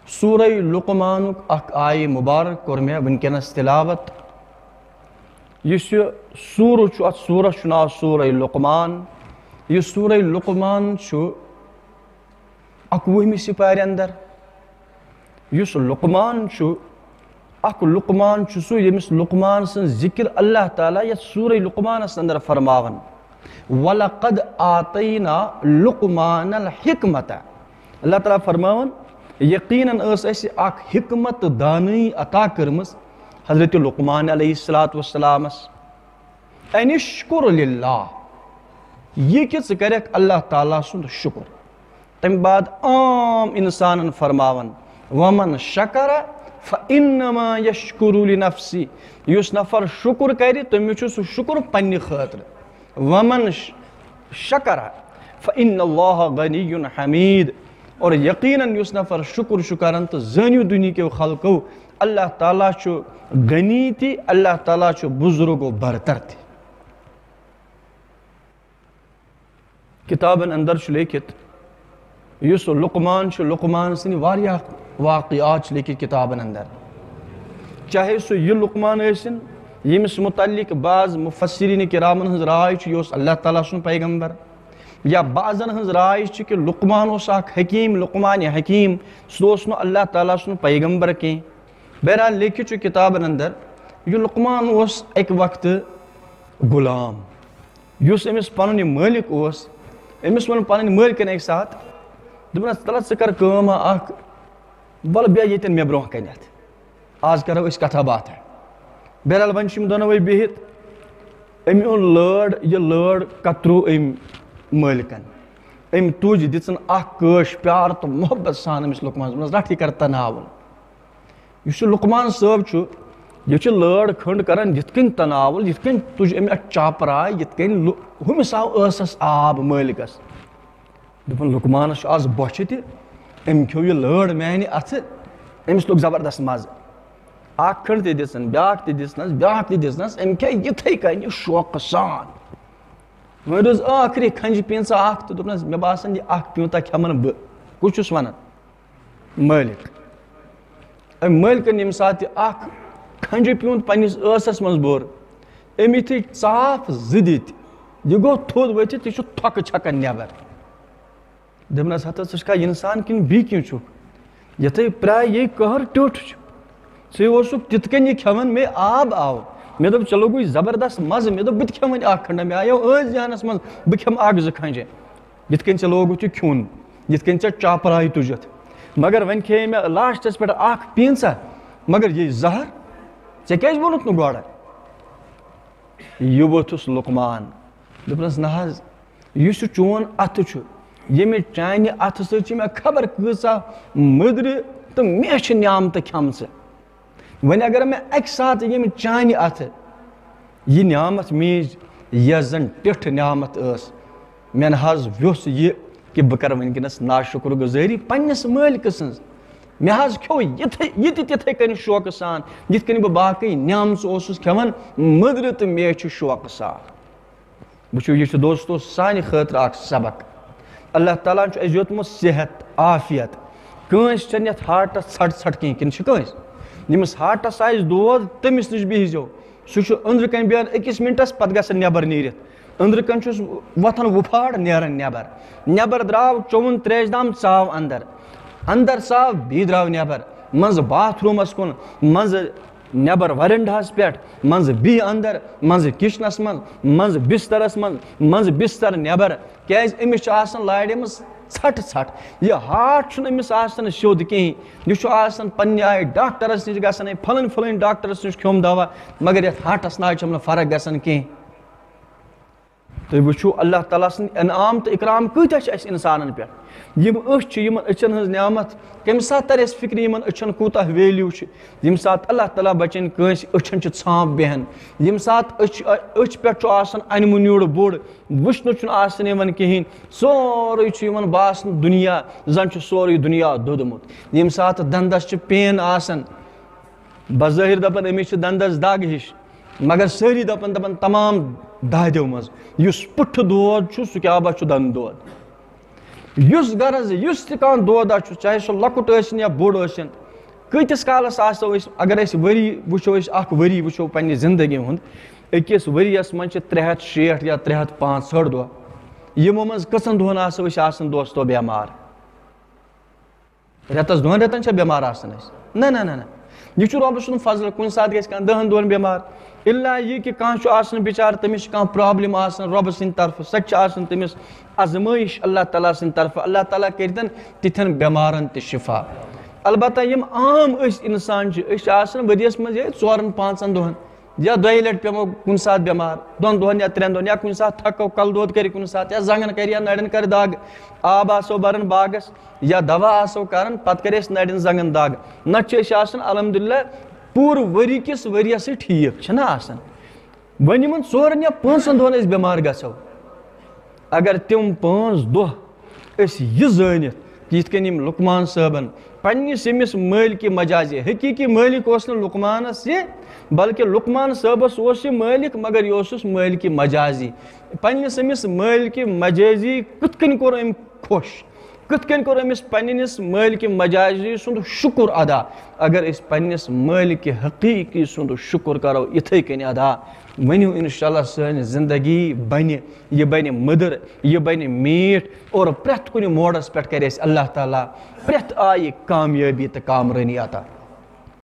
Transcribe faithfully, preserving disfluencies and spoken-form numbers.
سورہ لقمان اخ آئی مبارک کور میں ونکینس تلاوت اس سور ات سورس ناو سورہ لقمان یہ سورہ لقمان اکوہمی سپارِ اندر اس لقمان اخ لقمان سو یمس لقمان سن ذکر اللہ تعالیٰ یا سورہ لقمانس اندر فرماون وَلَقَدْ آتَيْنَا لُقْمَانَ الْحِكْمَةَ اللہ تعالیٰ فرماون یقیناً اس ایسی اخ حکمت دانی عطا کرمس حضرت لقمان علیہ السلام ان اشکر للہ یہ کہ ژٕ کرک اللہ تعالیٰ سند شکر تم بعد عام انسان فرماون ومن شکر فإنما يشكر لنفسي یس نفر شکر کر تمس چھ سہ شکر پنہ خاطر ومن شکر فإن اللہ غنی حمید اور یقیناً یس نفر شکر شکرن تو زانیو دنیا کے خلقو اللہ تعالیٰ چھ غنی تی اللہ تعالیٰ چھ بزرگ و برتر تی کتابن اندر چھ لیکت یس لقمان چھ لقمان سنی واریاہ واقعات لیکت کتابن اندر چاہے سو یہ لقمان ایسن یمس متعلق بعض مفسرین کرامن ہنز رائے چھ یوس اللہ تعالیٰ سن پیغمبر یا بعضن ہنز رائے چھ کہ لقمان اس اخ حکیم لقمان حکیم سوس نو اللہ تعالیٰ سن پیغمبر کی بہرحال لیکت چھ کتابن اندر یہ لقمان اس ایک وقت غلام یوس امس پنن مالک اس امس ون پنن مالکن ایک ساتھ دپنس تلت ژٕ کر کٲم اخ بل بیٚیہِ ییٚتٮ۪ن مےٚ برونٛہہ کنیتھ آز کرو أسۍ کتھا باتھا بہرحال وۄنۍ چھِ یِم دۄنوَے بِہِتھ أمۍ اوٚن لٲر یہِ لٲر کترو أمۍ مٲلکن أمۍ تُج دِژٕن اکھ کٲش پیار تہٕ محبت سان أمِس لقمانس دوٚپنس رٹھ یہِ کر تناول یُس یہِ لقمان صٲب چھُ یہِ چھُ لٲر کھنٛڈ کران یِتھ کٔنۍ تناول یِتھ کٔنۍ تُج أمۍ اتھ چاپراے یِتھ کٔنۍ ہُمِس آو ٲسس آب مٲلکس دوٚپُن لقمانس چھُ آز بۄچھِ تہِ أمۍ کھیوٚو یہِ لٲر میانہِ اتھٕ أمِس لوٚگ زبردست مزٕ اکھ کھنٛڈ تہِ دِژٕن بیاکھ تہِ دِژنس بیاکھ تہِ دِژنس أمۍ کھیٚیہِ یِتھٕے کٔنۍ شوقہٕ سان وۄنۍ روٗز ٲخری کھنٛجہِ پیٖنٛژا اکھ تہٕ دوٚپنس مےٚ باسان یہِ اکھ پیوٗنٛتاہ کھٮ۪من بہٕ کُس چھُس ونان مٲلک أمۍ مٲلکن ییٚمہِ ساتہٕ یہِ اکھ کھنٛجہِ پیوٗنٛت پننِس ٲسس منٛز بوٚر أمۍ یِتھُے ژاپھ زٕ دِتۍ یہِ گوٚو تھوٚد ؤتھِتھ یہِ چھُ تھۄکہٕ چھکان نیبر دوٚپنس ہتا ژٕ چھُکھا انسان کِنہٕ بیٚیہِ کینٛہہ چھُکھ یِتھٕے پراے یے قہر ٹیوٚٹھ چھُ ژٕ اوسُکھ تِتھ کٔنۍ یہِ کھٮ۪وان مےٚ آب آو مےٚ دوٚپ ژےٚ لوٚگُے زبردست مزٕ مےٚ دوٚپ بہٕ تہِ کھٮ۪مہٕ وۄنۍ اکھ کھنٛڈا مےٚ آیو ٲس ذہنس منٛز بہٕ کھٮ۪مہٕ اکھ زٕ کھنٛجہِ یِتھ کٔنۍ ژےٚ لوگُتھ یہِ کھیوٚن یِتھ کٔنۍ ژےٚ چاپراے تُجِتھ مگر وۄنۍ کھیٚیے مےٚ لاسٹس پٮ۪ٹھ اکھ پیٖنٛژا مگر یہِ زہر ژےٚ کیازِ ووٚنُتھ نہٕ گۄڈٕ یہِ ووٚتھُس لقمان دوٚپنس نہ حظ یُس یہِ چون اتھٕ چھُ ییٚمہِ چانہِ اتھٕ سۭتۍ چھِ مےٚ خبر کۭژاہ مٔدرِ تہٕ مےٚ چھِ نعمتہٕ کھٮ۪مژٕ وۄنۍ اگر مےٚ اکہِ ساتہٕ ییٚمہِ چانہِ اتھٕ یہِ نعمت میٖج یۄس زن ٹِٹھ نعمت ٲس مےٚ نہ حظ ویوٚژھ یہِ کہِ بہٕ کرٕ وٕنکیٚنس ناشُکر گُزٲری پننِس مٲلکہٕ سٕنٛز مےٚ حظ کھیوٚو یِتھٕے یہِ تہِ تِتھٕے کٔنۍ شوقہٕ سان یِتھ کٔنۍ بہٕ باقٕے نعمژٕ اوسُس کھٮ۪وان مٔدرِ تہٕ مےٚ چھُ شوقہٕ سان وٕچھِو یہِ چھُ دوستو سانہِ خٲطرٕ اکھ سبق اللہ تعالیٰ چھُ اَسہِ دیُتمُت صحت عافیت کٲنٛسہِ چھنہٕ یتھ ہارٹس ژھٹ ژھٹ کینٛہہ کِنہٕ چھِ کٲنٛسہِ ییٚمِس ہارٹس آسہِ دود تٔمِس نِش بِہزیو سُہ چھُ أنٛدرٕ کَنۍ بیٚہن أکِس مِنٹس پتہٕ گژھان نٮ۪بر نیٖرِتھ أنٛدرٕ کَنۍ چھُس وۄتھان وُپھاڑ نیران نٮ۪بر نٮ۪بر درٛاو چووُن تریش دام ژاو اندر اندر ژاو بیٚیہِ درٛاو نٮ۪بر منٛزٕ باتھ روٗمس کُن منٛزٕ نٮ۪بر ورنڈاہس پٮ۪ٹھ منٛزٕ بیٚیہِ اندر منٛزٕ کچنس منٛز منٛزٕ بسترس منٛز منٛزٕ بستر نٮ۪بر کیازِ أمِس چھِ آسان لاڑیمٕژ ژھٹھ ژھٹھ یہِ ہارٹ چھُنہٕ أمِس آسان سیوٚد کِہیٖنۍ یہِ چھُ آسان پننہِ آیہِ ڈاکٹرس نِش گژھان ہے پھلٲنۍ پھلٲنۍ ڈاکٹرس نِش کھیوٚم دوا مگر یتھ ہارٹس نہ چھم نہٕ فرق گژھان کینٛہہ تُہۍ وٕچھِو اللہ تعالیٰ سٕنٛدۍ انعام تہٕ اِکرام کۭتیاہ چھِ اَسہِ اِنسانن پٮ۪ٹھ یِم أچھ چھِ یِمن أچھن ہٕنٛز نعمت کمہِ ساتہٕ ترِ اَسہِ فِکرِ یِمن أچھن کوٗتاہ ویلیوٗ چھُ ییٚمہِ ساتہٕ اللہ تعالیٰ بچن کٲنٛسہِ أچھن چھِ ژھانٛپ بیہن ییٚمہِ ساتہٕ أچھ أچھ پٮ۪ٹھ چھُ آسان انہِ مُنیوٗڑ بوٚڑ وٕچھنہٕ چھُنہٕ آسان یِوان کِہیٖنۍ سورُے چھُ یِمن باسان دُنیا زن چھُ سورُے دُنیا دوٚدمُت ییٚمہِ ساتہٕ دنٛدس چھِ پین آسان بظٲہِر دپان أمِس چھِ دنٛدس دگ ہِش مگر سٲری دپان دپان تمام دادیو منٛز یُس پُٹھٕ دود چھُ سُہ کیٛاہ با چھُ دنٛدٕ دود یُس غرض یُس تہِ کانٛہہ دودہ چھُ چاہے سُہ لۄکُٹ ٲسِن یا بوٚڑ ٲسِن کۭتِس کالس آسو أسۍ اگر أسۍ ؤری وٕچھو أسۍ اکھ ؤری وٕچھو پننہِ زندگی ہُنٛد أکِس ؤریَس منٛز چھِ ترٛےٚ ہَتھ شیٹھ یا ترٛےٚ ہَتھ پانٛژھ ہٲٹھ دۄہ یِمو منٛز کٔژن دۄہن آسو أسۍ آسان دوستو بٮ۪مار رٮ۪تس دۄن رٮ۪تن چھا بٮ۪مار آسان أسۍ نہ نہ نہ نہ یہِ چھُ رۄبہٕ سُنٛد فضل کُنہِ ساتہٕ گژھِ کانٛہہ دہن دۄہن بٮ۪مار اِلا یہِ کہِ کانٛہہ چھُ آسان بِچارٕ تٔمِس چھِ کانٛہہ پرابلِم آسان رۄبہٕ سٕنٛدِ طرفہٕ سۄ تہِ چھِ آسان تٔمِس آزمٲیش اللہ تعالیٰ سٕنٛدِ طرفہٕ اللہ تعالیٰ کٔرتن تِتھٮ۪ن بٮ۪مارن تہِ شِفا البتہ یِم عام أسۍ اِنسان چھِ أسۍ چھِ آسان ؤریَس منٛز یِہوٚے ژورن پانٛژن دۄہن یا دۄیہِ لٹہِ پیٚمو کُنہِ ساتہٕ بٮ۪مار دۄن دۄہن یا ترٛٮ۪ن دۄہن یا کُنہِ ساتہٕ تھکو کلہٕ دود کرِ کُنہِ ساتہٕ یا زنٛگن کرِ یا نرٮ۪ن کرِ دگ آب آسو بران باغس یا دوا آسو کران پتہٕ کرِ اَسہِ نرٮ۪ن زنٛگن دگ نتہٕ چھِ أسۍ آسان الحمدُاللہ پوٗرٕ ؤری کِس ؤریَسٕے ٹھیٖک چھِنہ آسان وۄنۍ یِمن ژورن یا پانٛژن دۄہن أسۍ بٮ۪مار گژھو اگر تِم پانٛژھ دۄہ أسۍ یہِ زٲنِتھ یِتھ کٔنۍ یِم لُقمان صٲبن پننِس ییٚمِس مٲلکہِ مجازِ حقیٖقی مٲلِک اوس نہٕ لُقمانس یہِ بلکہِ لُقمان صٲبس اوس یہِ مٲلِک مگر یہِ اوسُس مٲلکہِ مجازی پننِس أمِس مٲلکہِ مجازی کِتھ کٔنۍ کوٚر أمۍ خۄش کِتھ کٔنۍ کوٚر أمِس پننِس مٲلکہِ مجازی سُنٛد شُکُر ادا اگر أسۍ پننِس مٲلکہِ حقیٖقی سُنٛد شُکُر کرو یِتھٕے کٔنۍ ادا ؤنِو انشاء اللہ سٲنۍ زندگی بنہِ یہِ بنہِ مٔدٕر یہِ بنہِ میٖٹھ اور پرٛٮ۪تھ کُنہِ موڈس پٮ۪ٹھ کرِ اَسہِ اللہ تعالیٰ پرٛٮ۪تھ آیہِ کامیٲبی تہٕ کامرٲنی عطا